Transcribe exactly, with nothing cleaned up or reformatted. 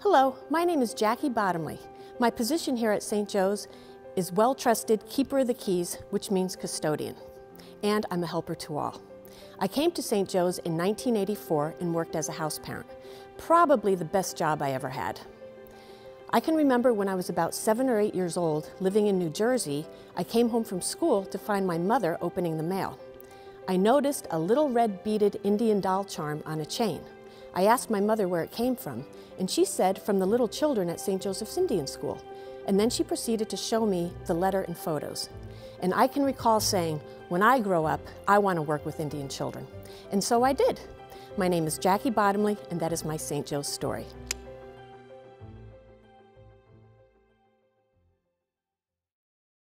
Hello, my name is Jackie Bottomley. My position here at Saint Joe's is well-trusted keeper of the keys, which means custodian, and I'm a helper to all. I came to Saint Joe's in nineteen eighty-four and worked as a house parent, probably the best job I ever had. I can remember when I was about seven or eight years old, living in New Jersey, I came home from school to find my mother opening the mail. I noticed a little red beaded Indian doll charm on a chain. I asked my mother where it came from, and she said from the little children at Saint Joseph's Indian School. And then she proceeded to show me the letter and photos. And I can recall saying, when I grow up, I want to work with Indian children. And so I did. My name is Jackie Bottomley, and that is my Saint Joe's story.